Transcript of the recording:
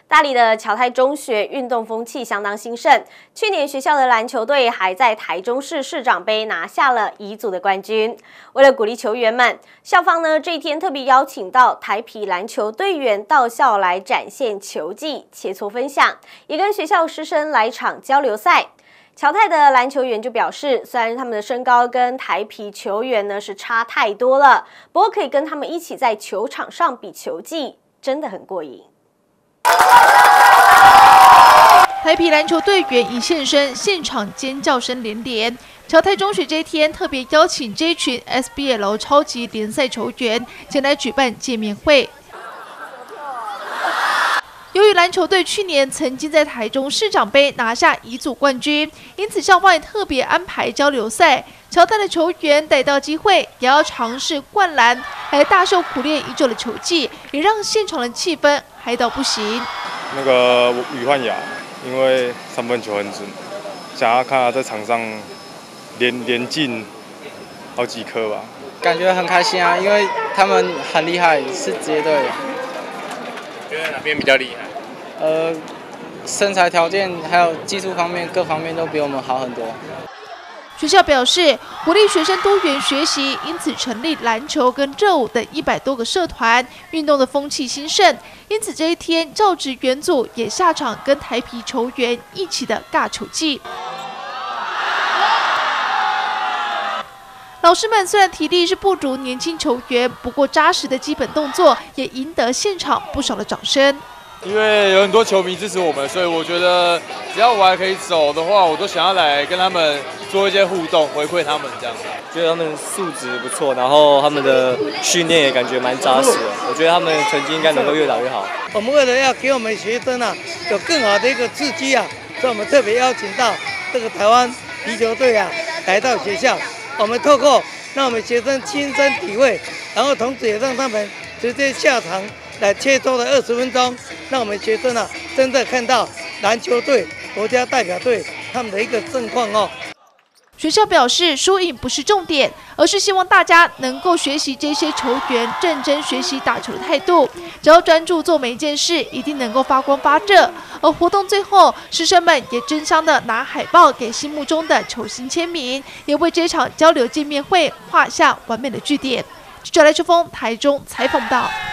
大理的侨泰中学运动风气相当兴盛，去年学校的篮球队还在台中市市长杯拿下了乙组的冠军。为了鼓励球员们，校方呢这一天特别邀请到台啤篮球队员到校来展现球技，切磋分享，也跟学校师生来场交流赛。侨泰的篮球员就表示，虽然他们的身高跟台啤球员呢是差太多了，不过可以跟他们一起在球场上比球技，真的很过瘾。 台啤篮球队员一现身，现场尖叫声连连。侨泰中学这一天特别邀请这群 SBL 超级联赛球员前来举办见面会。由于篮球队去年曾经在台中市长杯拿下乙组冠军，因此校方也特别安排交流赛。侨泰的球员逮到机会，也要尝试灌篮，来大秀苦练已久的球技，也让现场的气氛嗨到不行。 那个吕焕雅，因为三分球很准，想要看他在场上连进好几颗吧。 感觉很开心啊，因为他们很厉害，是职业队的。 觉得哪边比较厉害？ 身材条件还有技术方面，各方面都比我们好很多。 学校表示，鼓励学生多元学习，因此成立篮球跟热舞等100多个社团，运动的风气兴盛。因此这一天，教职员组也下场跟台啤球员一起的尬球技。老师们虽然体力是不如年轻球员，不过扎实的基本动作也赢得现场不少的掌声。 因为有很多球迷支持我们，所以我觉得只要我还可以走的话，我都想要来跟他们做一些互动，回馈他们这样。 觉得他们素质不错，然后他们的训练也感觉蛮扎实的。我觉得他们成绩应该能够越打越好。 我们为了要给我们学生啊有更好的一个刺激啊，所以我们特别邀请到这个台湾啤球队啊来到学校。我们透过让我们学生亲身体会，然后同时也让他们直接下场来切磋了20分钟，让我们学生啊真的看到篮球队、国家代表队他们的一个盛况哦。 学校表示，输赢不是重点，而是希望大家能够学习这些球员认真学习打球的态度。只要专注做每一件事，一定能够发光发热。而活动最后，师生们也争相的拿海报给心目中的球星签名，也为这场交流见面会画下完美的句点。记者赖秋峰台中采访到。